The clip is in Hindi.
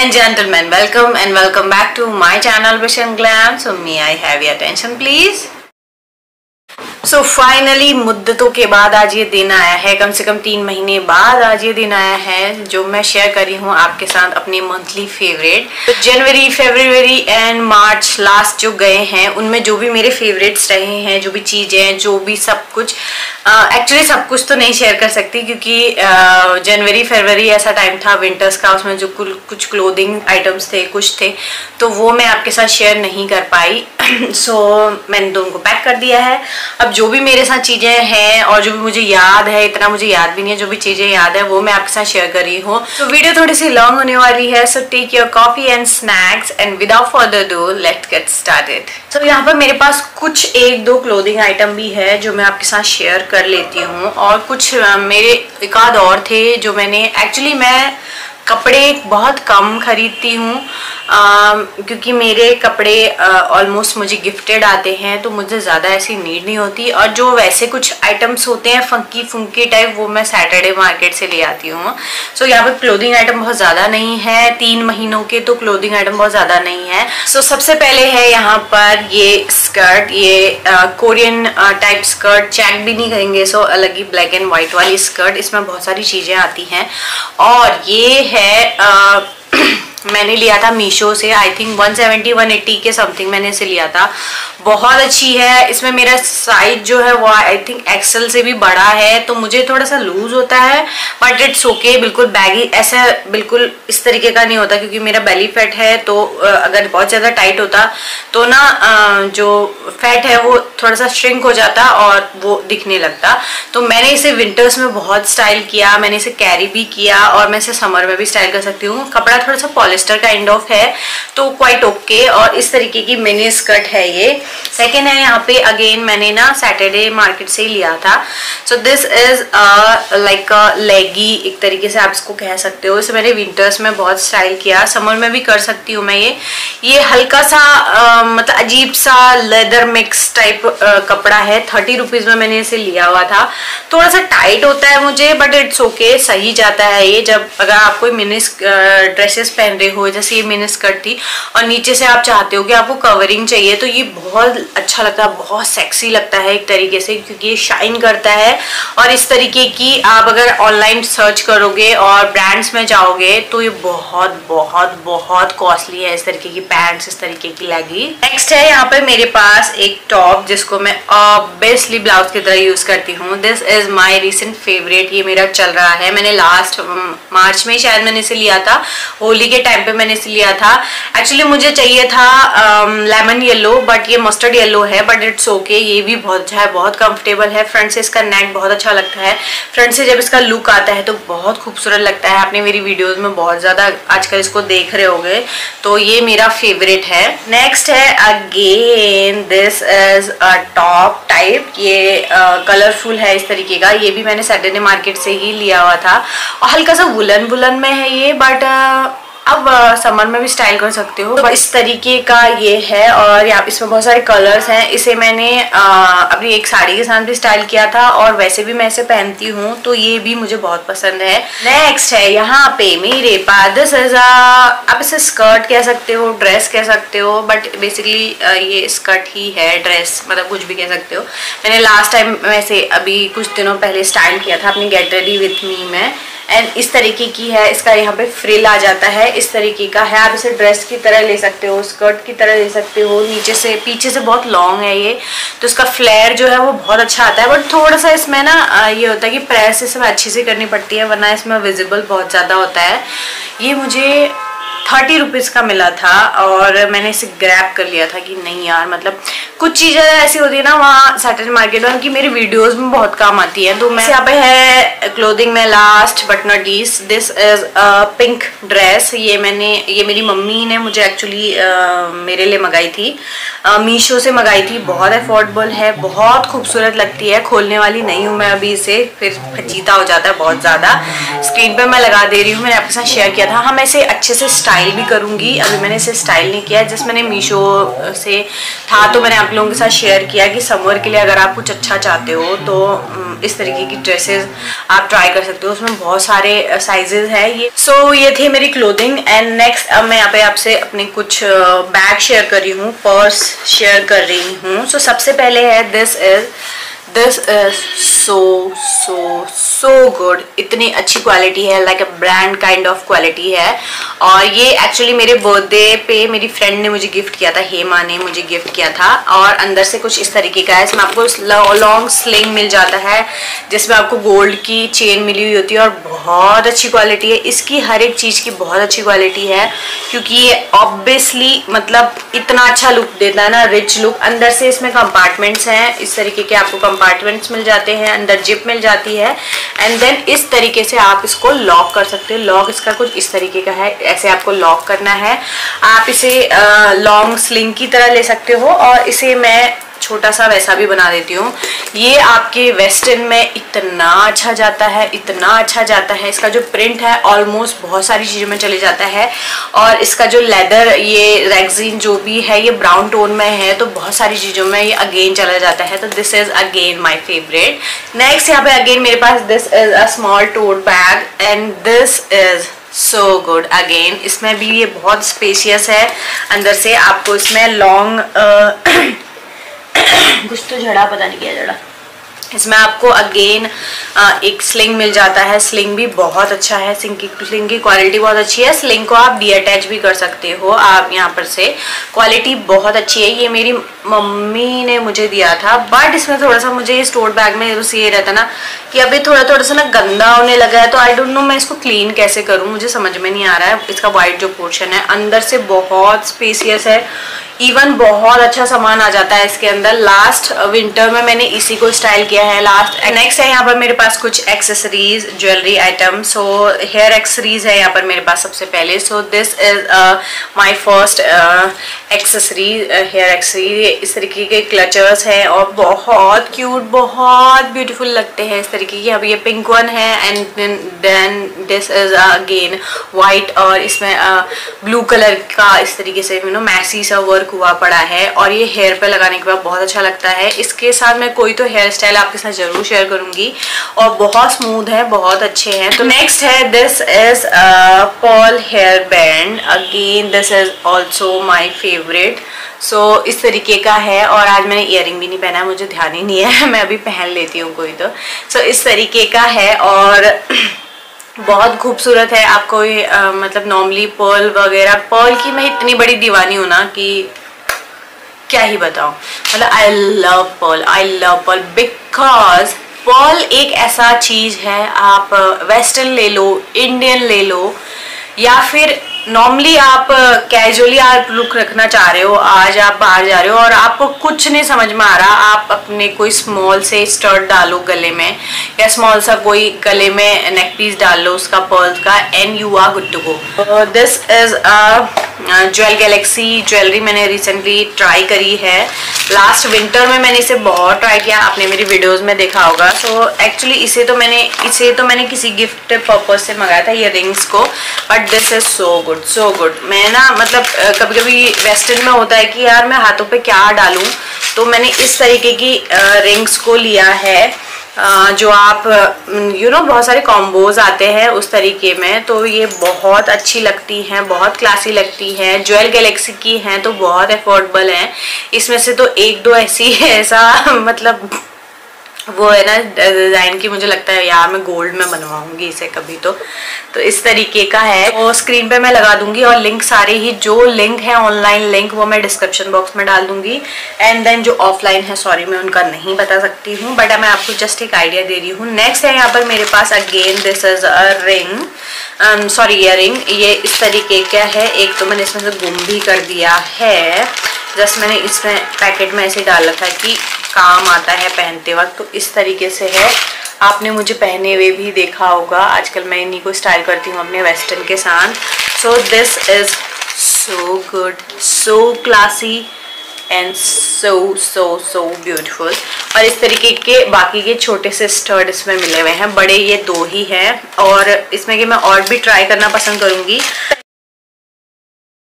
and gentlemen, welcome and welcome back to my channel Wish and Glam. So may I have your attention please? So finally मुद्दतों के बाद आज ये दिन आया है, कम से कम 3 महीने बाद आज ये दिन आया है जो मैं शेयर कर रही हूँ आपके साथ अपने मंथली फेवरेट। तो जनवरी, फरवरी एंड मार्च लास्ट जो गए हैं उनमें जो भी मेरे फेवरेट्स रहे हैं, जो भी चीज़ें, जो भी सब कुछ, एक्चुअली सब कुछ तो नहीं शेयर कर सकती क्योंकि जनवरी फरवरी ऐसा टाइम था विंटर्स का, उसमें जो कुछ क्लोथिंग आइटम्स थे, कुछ थे, तो वो मैं आपके साथ शेयर नहीं कर पाई। सो मैंने तो उनको पैक कर दिया है। अब जो भी मेरे साथ चीज़ें हैं और जो भी मुझे याद है, इतना मुझे याद भी नहीं है, जो भी चीज़ें याद है वो मैं आपके साथ शेयर कर रही हूँ। तो वीडियो थोड़ी सी लॉन्ग होने वाली है, so take your coffee and snacks and without further do let's get started. तो यहाँ पर मेरे पास कुछ 1-2 क्लोथिंग आइटम भी है जो मैं आपके साथ शेयर कर लेती हूँ, और कुछ मेरे एक आध और थे जो मैंने एक्चुअली मैं कपड़े बहुत कम खरीदती हूँ क्योंकि मेरे कपड़े ऑलमोस्ट मुझे गिफ्टेड आते हैं, तो मुझे ज़्यादा ऐसी नीड नहीं होती। और जो वैसे कुछ आइटम्स होते हैं फंकी फुंकी टाइप, वो मैं सैटरडे मार्केट से ले आती हूँ। सो यहाँ पर क्लोथिंग आइटम बहुत ज़्यादा नहीं है, 3 महीनों के तो क्लोथिंग आइटम बहुत ज़्यादा नहीं है। सो सबसे पहले है यहाँ पर ये स्कर्ट, ये कोरियन टाइप स्कर्ट, चेक भी नहीं करेंगे, सो अलग ही ब्लैक एंड वाइट वाली स्कर्ट, इसमें बहुत सारी चीज़ें आती हैं। और ये है मैंने लिया था मीशो से, आई थिंक 170-180 के समथिंग मैंने इसे लिया था। बहुत अच्छी है। इसमें मेरा साइज जो है वो आई थिंक एक्सेल से भी बड़ा है, तो मुझे थोड़ा सा लूज होता है बट इट्स ओके। बिल्कुल बैगी ऐसा बिल्कुल इस तरीके का नहीं होता क्योंकि मेरा बेली फैट है, तो अगर बहुत ज़्यादा टाइट होता तो ना जो फैट है वो थोड़ा सा श्रिंक हो जाता और वो दिखने लगता। तो मैंने इसे विंटर्स में बहुत स्टाइल किया, मैंने इसे कैरी भी किया और मैं इसे समर में भी स्टाइल कर सकती हूँ। कपड़ा थोड़ा सा पॉलिस्टर काइंड ऑफ है, तो क्वाइट ओके। और इस तरीके की मिनी स्कर्ट है ये। सेकेंड है यहाँ पे अगेन मैंने ना सैटरडे मार्केट से ही लिया था। So this is like a leggy, एक तरीके से आप इसको कह सकते हो। इसे मैंने विंटर्स में बहुत स्टाइल किया, समर में भी कर सकती हूँ मैं। ये हल्का सा मतलब अजीब सा लेदर मिक्स टाइप कपड़ा है। 30 रुपीज़ में मैंने इसे लिया हुआ था। थोड़ा सा टाइट होता है मुझे बट इट्स ओके, सही जाता है ये। जब अगर आप कोई मिनी ड्रेसेस पहन रहे हो, जैसे ये मिनी स्कर्ट थी और नीचे से आप चाहते हो कि आपको कवरिंग चाहिए, तो ये बहुत अच्छा लगता है, बहुत सेक्सी लगता है एक तरीके से, क्योंकि ये शाइन करता है। और इस तरीके की आप अगर ऑनलाइन सर्च करोगे और ब्रांड्स में जाओगे तो ये बहुत बहुत बहुत कॉस्टली है, इस तरीके की पैंट्स, इस तरीके की लेगी। नेक्स्ट है यहाँ पे मेरे पास एक टॉप जिसको मैं ऑब्वियसली ब्लाउज की तरह यूज करती हूँ। This is my recent favourite, ये मेरा चल रहा है। मैंने लास्ट मार्च में शायद मैंने इसे लिया था, होली के टाइम पे मैंने इसे लिया था। एक्चुअली मुझे चाहिए था लेमन येलो बट ये मस्टर्ड येलो है, बट इट्स ओके। ये भी बहुत अच्छा है, बहुत कंफर्टेबल है। फ्रंट से इसका नेक बहुत अच्छा लगता है, फ्रंट से जब इसका लुक आता है तो बहुत खूबसूरत लगता है। आपने मेरी वीडियोस में बहुत ज़्यादा आजकल इसको देख रहे होंगे, तो ये मेरा फेवरेट है। नेक्स्ट है again this is a top type, ये कलरफुल है इस तरीके का। ये भी मैंने सैटरडे मार्केट से ही लिया हुआ था और हल्का सा वुलन में है ये, बट अब समर में भी स्टाइल कर सकते हो। तो इस तरीके का ये है और यहाँ इसमें बहुत सारे कलर्स हैं। इसे मैंने अपनी एक साड़ी के साथ भी स्टाइल किया था और वैसे भी मैं इसे पहनती हूँ, तो ये भी मुझे बहुत पसंद है। नेक्स्ट है यहाँ पे मेरे पास दिस इज आप इसे स्कर्ट कह सकते हो, ड्रेस कह सकते हो, बट बेसिकली ये स्कर्ट ही है, ड्रेस मतलब कुछ भी कह सकते हो। मैंने लास्ट टाइम वैसे अभी कुछ दिनों पहले स्टाइल किया था अपनी गेट रेडी विथ मी में, एंड इस तरीके की है। इसका यहाँ पे फ्रिल आ जाता है, इस तरीके का है। आप इसे ड्रेस की तरह ले सकते हो, स्कर्ट की तरह ले सकते हो। नीचे से पीछे से बहुत लॉन्ग है ये, तो इसका फ्लेयर जो है वो बहुत अच्छा आता है, बट थोड़ा सा इसमें ना ये होता है कि प्रेस इसमें अच्छे से करनी पड़ती है, वरना इसमें विजिबल बहुत ज़्यादा होता है। ये मुझे 30 रुपीज़ का मिला था और मैंने इसे ग्रैब कर लिया था कि नहीं यार, मतलब कुछ चीज़ें ऐसी होती है ना वहाँ सैटरडे मार्केट में कि मेरी वीडियोस में बहुत काम आती है। तो मैं यहाँ पे है क्लोथिंग में last but not least, this is pink dress. ये मेरी मम्मी ने मुझे एक्चुअली मेरे लिए मंगाई थी, मीशो से मंगाई थी। बहुत अफोर्डेबल है, बहुत खूबसूरत लगती है। खोलने वाली नहीं हूँ मैं अभी इसे, फिर फजीता हो जाता है बहुत ज़्यादा। स्क्रीन पर मैं लगा दे रही हूँ, मैंने आपके साथ शेयर किया था। हाँ, मैं इसे अच्छे से स्टाइल स्टाइल भी करूँगी। अभी मैंने इसे स्टाइल नहीं किया, जिस मैंने मीशो से था तो मैंने आप लोगों के साथ शेयर किया कि समर के लिए अगर आप कुछ अच्छा चाहते हो तो इस तरीके की ड्रेसेस आप ट्राई कर सकते हो। उसमें बहुत सारे साइजेस है ये। सो ये थे मेरी क्लोथिंग। एंड नेक्स्ट अब मैं यहाँ पे आपसे अपने कुछ बैग शेयर कर रही हूँ, पर्स शेयर कर रही हूँ। सो सबसे पहले है दिस इज so good। इतनी अच्छी क्वालिटी है, like a brand kind of quality है। और ये एक्चुअली मेरे बर्थडे पे मेरी फ्रेंड ने मुझे गिफ्ट किया था, हेमा ने मुझे गिफ्ट किया था। और अंदर से कुछ इस तरीके का है। इसमें आपको लॉन्ग स्लिंग मिल जाता है, जिसमें आपको गोल्ड की चेन मिली हुई होती है और बहुत अच्छी क्वालिटी है। इसकी हर एक चीज़ की बहुत अच्छी क्वालिटी है, क्योंकि ये ऑब्वियसली मतलब इतना अच्छा लुक देता है ना, रिच लुक। अंदर से इसमें कंपार्टमेंट्स हैं, इस तरीके के आपको कंपार्टमेंट्स मिल जाते हैं, अंदर जिप मिल जाती है। एंड देन इस तरीके से आप इसको लॉक कर सकते हो। लॉक इसका कुछ इस तरीके का है, ऐसे आपको लॉक करना है। आप इसे लॉन्ग स्लिंग की तरह ले सकते हो, और इसे मैं छोटा सा वैसा भी बना देती हूँ। ये आपके वेस्टर्न में इतना अच्छा जाता है, इतना अच्छा जाता है। इसका जो प्रिंट है ऑलमोस्ट बहुत सारी चीज़ों में चले जाता है। और इसका जो लेदर, ये रेक्सिन जो भी है, ये ब्राउन टोन में है, तो बहुत सारी चीज़ों में ये अगेन चला जाता है। तो this is again my favourite. Next यहाँ पे अगेन मेरे पास this is a small tote bag, and this is so good again. इसमें भी ये बहुत स्पेशियस है। अंदर से आपको इसमें लॉन्ग कुछ तो झड़ा, पता नहीं क्या झड़ा। इसमें आपको अगेन एक स्लिंग मिल जाता है। स्लिंग भी बहुत अच्छा है, स्लिंग की क्वालिटी बहुत अच्छी है। स्लिंग को आप डी अटैच भी कर सकते हो आप यहाँ पर से। क्वालिटी बहुत अच्छी है। ये मेरी मम्मी ने मुझे दिया था, बट इसमें थोड़ा सा मुझे इस टोट बैग में बस ये रहता ना कि अभी थोड़ा सा ना गंदा होने लगा है। तो आई डोंट नो मैं इसको क्लीन कैसे करूँ, मुझे समझ में नहीं आ रहा है। इसका वाइट जो पोर्शन है अंदर से बहुत स्पेसियस है, इवन बहुत अच्छा सामान आ जाता है इसके अंदर। लास्ट विंटर में मैंने इसी को स्टाइल किया है लास्ट। नेक्स्ट है यहाँ पर मेरे पास कुछ accessories, jewellery item. So hair accessories है यहाँ पर मेरे पास सबसे पहले। So this is my first accessory, hair accessory. इस तरीके के क्लचर्स हैं और बहुत क्यूट, बहुत ब्यूटीफुल लगते हैं इस तरीके की। अब ये पिंक वन है, and then this is again white, और इसमें ब्लू कलर का इस तरीके से मैसी सा वर्क हुआ पड़ा है। और ये हेयर पे लगाने के बाद बहुत अच्छा लगता है। इसके साथ मैं कोई तो हेयर स्टाइल आपके साथ जरूर शेयर करूंगी, और बहुत स्मूथ है, बहुत अच्छे हैं। तो नेक्स्ट है this is pearl hair band. Again this is also my favourite. So इस तरीके का है, और आज मैंने ईयरिंग भी नहीं पहना है, मुझे ध्यान ही नहीं है, मैं अभी पहन लेती हूँ कोई तो। सो इस तरीके का है और बहुत खूबसूरत है। आपको मतलब नॉर्मली पर्ल वगैरह, पर्ल की मैं इतनी बड़ी दीवानी हूँ ना कि क्या ही बताऊँ। मतलब I love pearl because pearl एक ऐसा चीज़ है, आप वेस्टर्न ले लो, इंडियन ले लो, या फिर नॉर्मली आप कैजुअली आप लुक रखना चाह रहे हो, आज आप बाहर जा रहे हो और आपको कुछ नहीं समझ में आ रहा, आप अपने कोई स्मॉल से स्टर्ट डालो गले में, या स्मॉल सा कोई गले में नेक पीस डाल लो उसका पर्ल्स का, and you are good to go. This is a jewel galaxy jewellery. मैंने रिसेंटली ट्राई करी है, लास्ट विंटर में मैंने इसे बहुत ट्राई किया, आपने मेरी वीडियोस में देखा होगा। सो एक्चुअली इसे तो मैंने किसी गिफ्ट पर्पज से मंगाया था, ये रिंग्स को, but this is so good. मैं ना मतलब कभी कभी वेस्टर्न में होता है कि यार मैं हाथों पे क्या डालूं, तो मैंने इस तरीके की रिंग्स को लिया है, जो आप बहुत सारे कॉम्बोज आते हैं उस तरीके में। तो ये बहुत अच्छी लगती हैं, बहुत क्लासी लगती हैं, ज्वेल गैलेक्सी की हैं, तो बहुत अफोर्डेबल हैं। इसमें से तो एक दो ऐसी है, ऐसा मतलब वो है ना डिज़ाइन की, मुझे लगता है यार मैं गोल्ड में बनवाऊंगी इसे कभी तो इस तरीके का है। और स्क्रीन पे मैं लगा दूंगी, और लिंक सारे ही जो लिंक है ऑनलाइन लिंक वो मैं डिस्क्रिप्शन बॉक्स में डाल दूंगी। एंड देन जो ऑफलाइन है सॉरी मैं उनका नहीं बता सकती हूँ, बट मैं आपको जस्ट एक आइडिया दे रही हूँ। नेक्स्ट है यहाँ पर मेरे पास again this is a ring, sorry earring. ये इस तरीके का है, एक तो मैंने इसमें से गुम भी कर दिया है, जस्ट मैंने इसमें पैकेट में ऐसे डाल रखा है कि काम आता है पहनते वक्त। तो इस तरीके से है, आपने मुझे पहने हुए भी देखा होगा, आजकल मैं इन्हीं को स्टाइल करती हूँ अपने वेस्टर्न के साथ। So this is so good, so classy and so beautiful. और इस तरीके के बाकी के छोटे से स्टर्ड इसमें मिले हुए हैं, बड़े ये दो ही हैं, और इसमें कि मैं और भी ट्राई करना पसंद करूंगी।